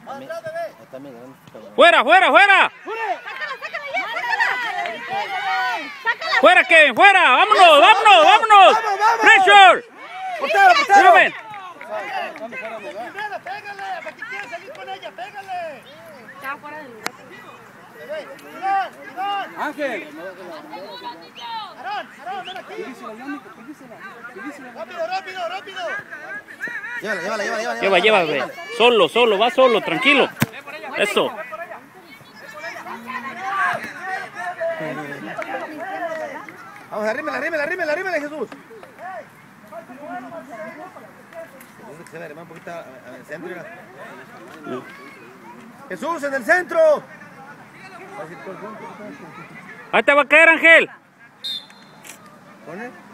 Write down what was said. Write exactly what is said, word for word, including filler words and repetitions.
¡Fuera, fuera, fuera! ¡Fuera, Kevin, fuera! ¡Vámonos, vámonos, vámonos! ¡Pressure! ¡Portero, portero! ¡Pégale! ¡Pégale! ¿Para qué quieres salir con ella? ¡Pégale! Está fuera del lugar. Ángel. Aarón, Aarón, ven aquí. Rápido, rápido, rápido. Llévala, llévala, llévala, llévala. Lleva, lleva, güey. Solo, solo, va solo, tranquilo. Eso. Vamos, arrímela, arrímela, arrímela, arrímela, Jesús. Un poquito al centro. Jesús, en el centro. Ahí te va a caer, Ángel. ¿Pone?